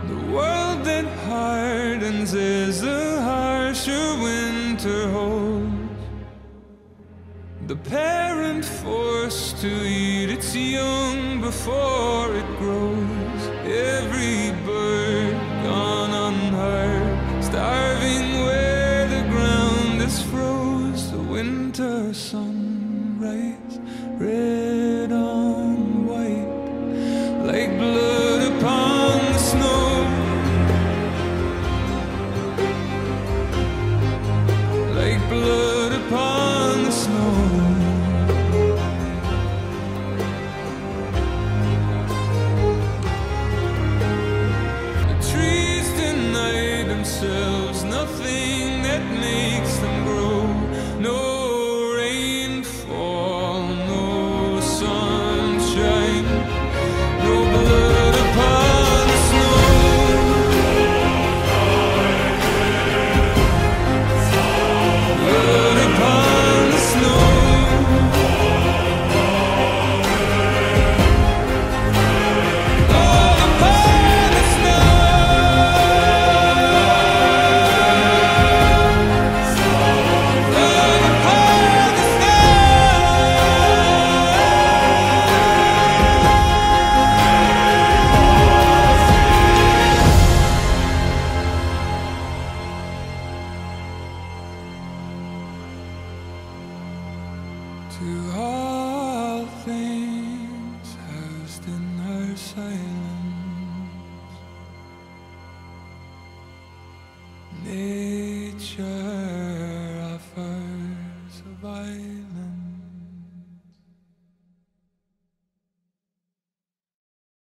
The world that hardens as the harsher winter holds. The parent forced to eat its young before it grows. Every bird gone unheard, starving where the ground is froze. The winter sunrise, red on white, like blood upon the snow. Like blood upon the snow. The trees deny themselves nothing that makes them grow. No rainfall, no sunshine, no blood upon the snow. Blood upon the snow. Blood upon the snow. Blood upon the to all things housed in her silence.